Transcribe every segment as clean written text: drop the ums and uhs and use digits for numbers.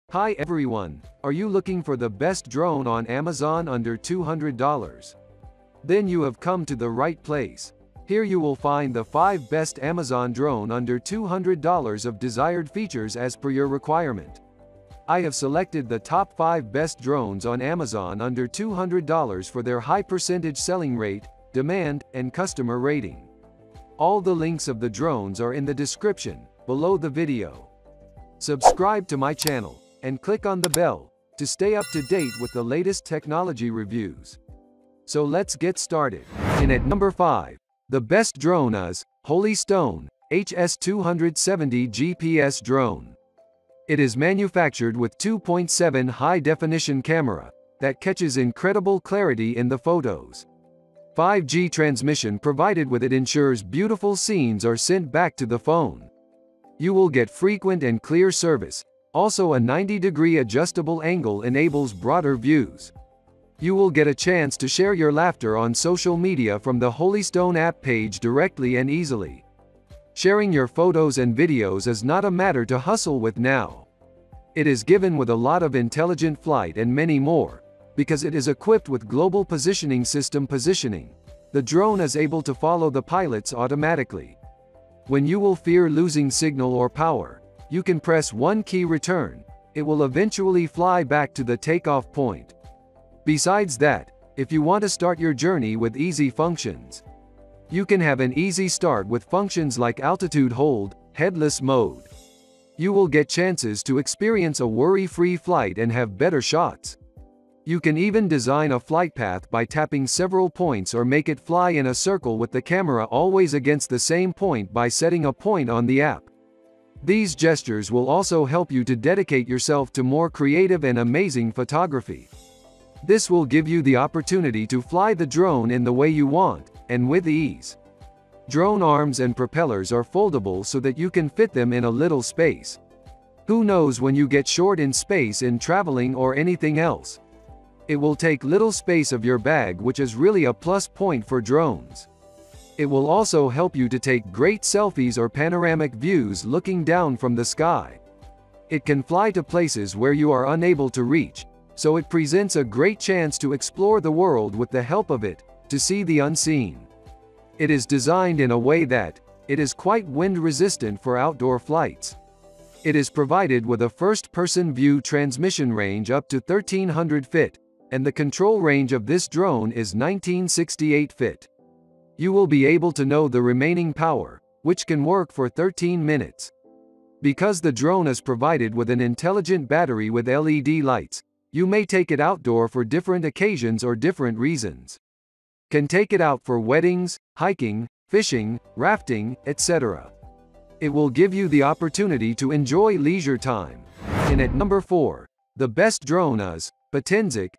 Hi everyone, are you looking for the best drone on Amazon under $200? Then you have come to the right place. Here you will find the 5 best Amazon drone under $200 of desired features as per your requirement. I have selected the top 5 best drones on Amazon under $200 for their high percentage selling rate, demand, and customer rating. All the links of the drones are in the description below the video. Subscribe to my channel and click on the bell to stay up to date with the latest technology reviews. So let's get started. In at number 5, the best drone is Holy Stone HS270 GPS drone. It is manufactured with 2.7 high-definition camera that catches incredible clarity in the photos. 5G transmission provided with it ensures beautiful scenes are sent back to the phone. You will get frequent and clear service. Also, a 90-degree adjustable angle enables broader views. You will get a chance to share your laughter on social media from the Holy Stone app page directly and easily. Sharing your photos and videos is not a matter to hustle with now. It is given with a lot of intelligent flight and many more, because it is equipped with global positioning system positioning. The drone is able to follow the pilots automatically. When you will fear losing signal or power, you can press one key return. It will eventually fly back to the takeoff point. Besides that, if you want to start your journey with easy functions, you can have an easy start with functions like altitude hold, headless mode. You will get chances to experience a worry-free flight and have better shots. You can even design a flight path by tapping several points or make it fly in a circle with the camera always against the same point by setting a point on the app. These gestures will also help you to dedicate yourself to more creative and amazing photography. This will give you the opportunity to fly the drone in the way you want, and with ease. Drone arms and propellers are foldable so that you can fit them in a little space. Who knows when you get short in space in traveling or anything else? It will take little space of your bag, which is really a plus point for drones. It will also help you to take great selfies or panoramic views looking down from the sky. It can fly to places where you are unable to reach, so it presents a great chance to explore the world with the help of it, to see the unseen. It is designed in a way that it is quite wind-resistant for outdoor flights. It is provided with a first-person view transmission range up to 1300 feet, and the control range of this drone is 1968 feet. You will be able to know the remaining power, which can work for 13 minutes. Because the drone is provided with an intelligent battery with LED lights, you may take it outdoor for different occasions or different reasons. Can take it out for weddings, hiking, fishing, rafting, etc. It will give you the opportunity to enjoy leisure time. And at number 4, the best drone is Potensic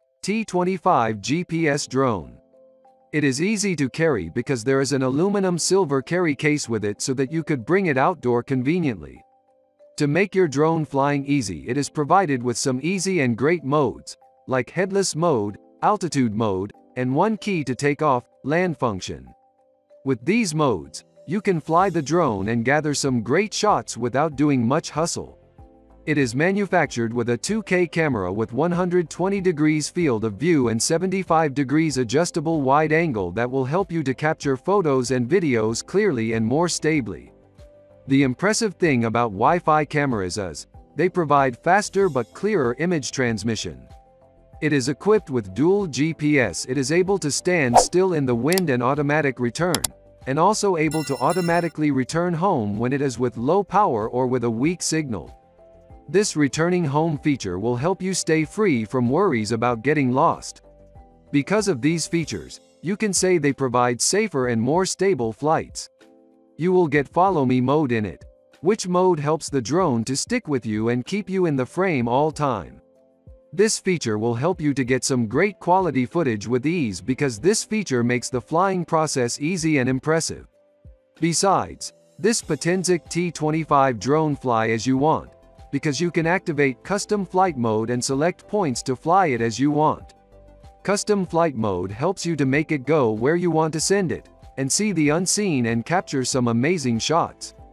T25 GPS drone. It is easy to carry because there is an aluminum silver carry case with it so that you could bring it outdoor conveniently. To make your drone flying easy, it is provided with some easy and great modes, like headless mode, altitude mode, and one key to take off, land function. With these modes, you can fly the drone and gather some great shots without doing much hustle. It is manufactured with a 2K camera with 120 degrees field of view and 75 degrees adjustable wide angle that will help you to capture photos and videos clearly and more stably. The impressive thing about Wi-Fi cameras is, they provide faster but clearer image transmission. It is equipped with dual GPS. It is able to stand still in the wind and automatic return, and also able to automatically return home when it is with low power or with a weak signal. This returning home feature will help you stay free from worries about getting lost. Because of these features, you can say they provide safer and more stable flights. You will get follow me mode in it, which mode helps the drone to stick with you and keep you in the frame all time. This feature will help you to get some great quality footage with ease because this feature makes the flying process easy and impressive. Besides, this Potensic T25 drone fly as you want, because you can activate custom flight mode and select points to fly it as you want. Custom flight mode helps you to make it go where you want to send it, and see the unseen and capture some amazing shots.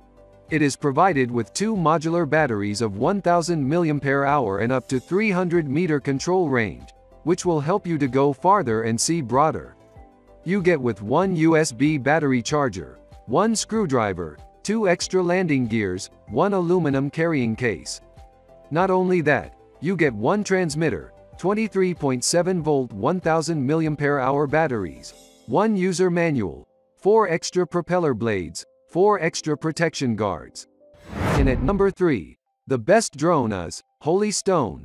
It is provided with two modular batteries of 1000 mAh and up to 300 meter control range, which will help you to go farther and see broader. You get with one USB battery charger, one screwdriver, two extra landing gears, one aluminum carrying case. Not only that, you get one transmitter, 23.7 volt 1000 mAh batteries, one user manual, four extra propeller blades, four extra protection guards. And at number 3, the best drone is Holy Stone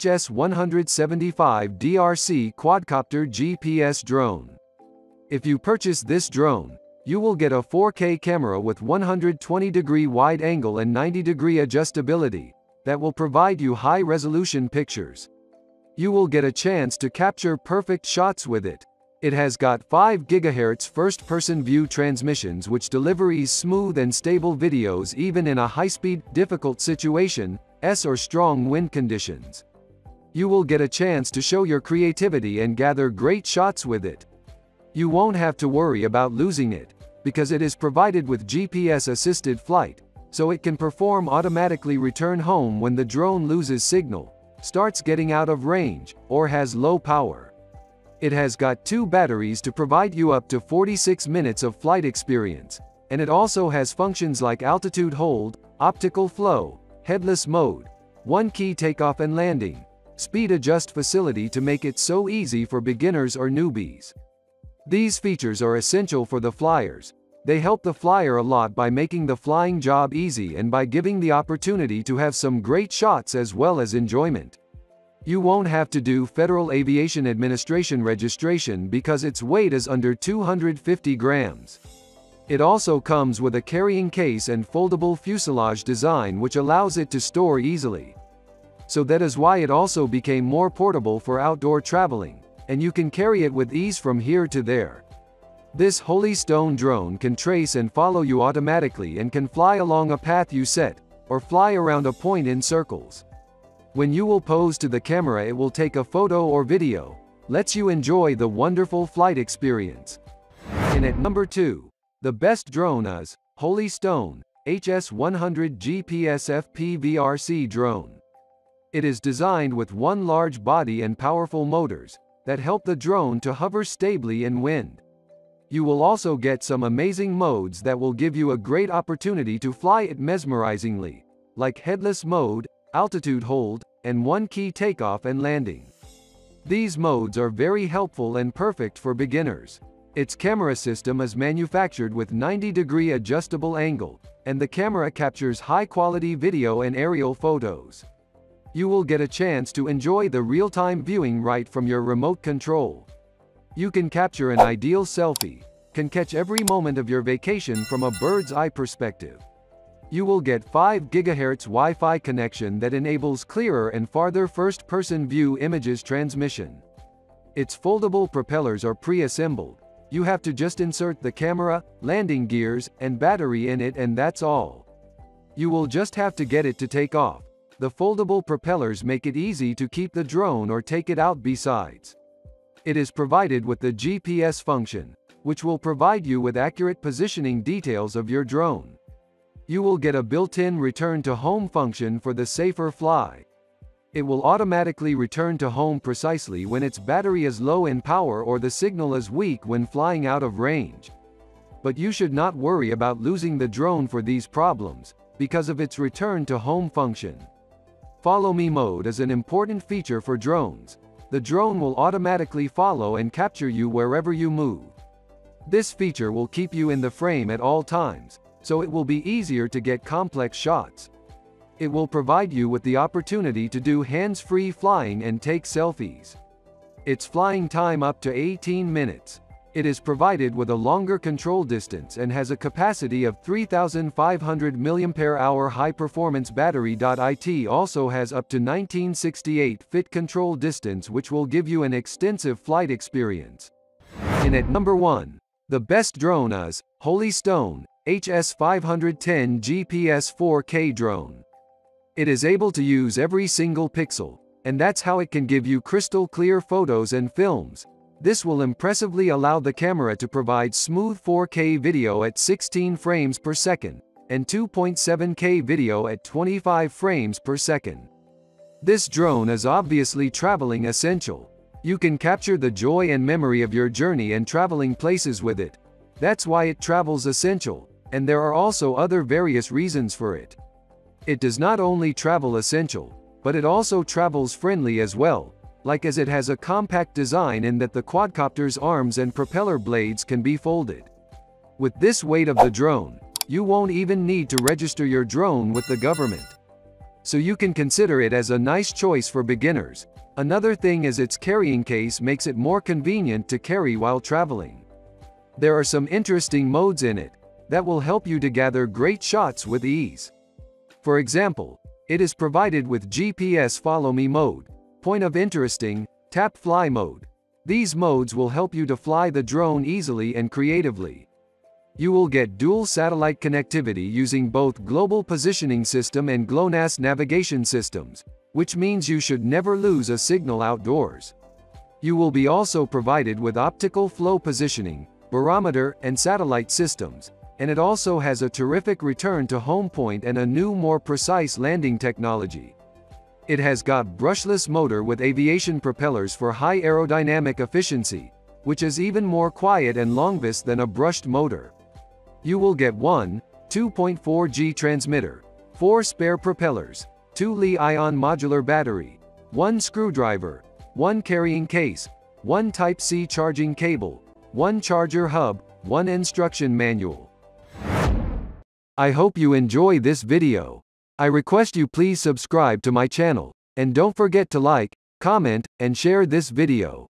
HS-175 DRC Quadcopter GPS drone. If you purchase this drone, you will get a 4K camera with 120-degree wide angle and 90-degree adjustability that will provide you high-resolution pictures. You will get a chance to capture perfect shots with it. It has got 5 GHz first-person view transmissions which delivers smooth and stable videos even in a high-speed, difficult situation, or strong wind conditions. You will get a chance to show your creativity and gather great shots with it. You won't have to worry about losing it, because it is provided with GPS-assisted flight, so it can perform automatically return home when the drone loses signal, starts getting out of range, or has low power. It has got 2 batteries to provide you up to 46 minutes of flight experience, and it also has functions like altitude hold, optical flow, headless mode, one-key takeoff and landing, speed adjust facility to make it so easy for beginners or newbies. These features are essential for the flyers. They help the flyer a lot by making the flying job easy and by giving the opportunity to have some great shots as well as enjoyment. You won't have to do Federal Aviation Administration registration because its weight is under 250 grams. It also comes with a carrying case and foldable fuselage design which allows it to store easily. So that is why it also became more portable for outdoor traveling, and you can carry it with ease from here to there. This Holy Stone drone can trace and follow you automatically and can fly along a path you set, or fly around a point in circles. When you will pose to the camera it will take a photo or video, lets you enjoy the wonderful flight experience. And at number 2, the best drone is Holy Stone HS-100 GPS FPV-RC drone. It is designed with one large body and powerful motors that help the drone to hover stably in wind. You will also get some amazing modes that will give you a great opportunity to fly it mesmerizingly, like headless mode, altitude hold, and one-key takeoff and landing. These modes are very helpful and perfect for beginners. Its camera system is manufactured with 90-degree adjustable angle, and the camera captures high-quality video and aerial photos. You will get a chance to enjoy the real-time viewing right from your remote control. You can capture an ideal selfie, can catch every moment of your vacation from a bird's eye perspective. You will get 5 GHz Wi-Fi connection that enables clearer and farther first-person view images transmission. Its foldable propellers are pre-assembled. You have to just insert the camera, landing gears, and battery in it and that's all. You will just have to get it to take off. The foldable propellers make it easy to keep the drone or take it out besides. It is provided with the GPS function, which will provide you with accurate positioning details of your drone. You will get a built-in return to home function for the safer fly. It will automatically return to home precisely when its battery is low in power or the signal is weak when flying out of range. But you should not worry about losing the drone for these problems, because of its return to home function. Follow Me mode is an important feature for drones. The drone will automatically follow and capture you wherever you move. This feature will keep you in the frame at all times, so it will be easier to get complex shots. It will provide you with the opportunity to do hands-free flying and take selfies. Its flying time up to 18 minutes. It is provided with a longer control distance and has a capacity of 3,500 mAh high-performance battery. It also has up to 1968 fit control distance which will give you an extensive flight experience. And at number 1, the best drone is Holy Stone HS-510 GPS 4K drone. It is able to use every single pixel, and that's how it can give you crystal clear photos and films. This will impressively allow the camera to provide smooth 4K video at 16 frames per second, and 2.7K video at 25 frames per second. This drone is obviously traveling essential. You can capture the joy and memory of your journey and traveling places with it. That's why it travels essential, and there are also other various reasons for it. It does not only travel essential, but it also travels friendly as well, like as it has a compact design in that the quadcopter's arms and propeller blades can be folded. With this weight of the drone, you won't even need to register your drone with the government. So you can consider it as a nice choice for beginners. Another thing is its carrying case makes it more convenient to carry while traveling. There are some interesting modes in it that will help you to gather great shots with ease. For example, it is provided with GPS Follow Me mode, Point of Interesting, Tap Fly mode. These modes will help you to fly the drone easily and creatively. You will get dual satellite connectivity using both Global Positioning System and GLONASS navigation systems, which means you should never lose a signal outdoors. You will be also provided with optical flow positioning, barometer, and satellite systems, and it also has a terrific return to home point and a new more precise landing technology. It has got brushless motor with aviation propellers for high aerodynamic efficiency, which is even more quiet and longest than a brushed motor. You will get one 2.4G transmitter, 4 spare propellers, 2 Li-ion modular battery, 1 screwdriver, 1 carrying case, 1 Type-C charging cable, 1 charger hub, 1 instruction manual. I hope you enjoy this video. I request you please subscribe to my channel, and don't forget to like, comment, and share this video.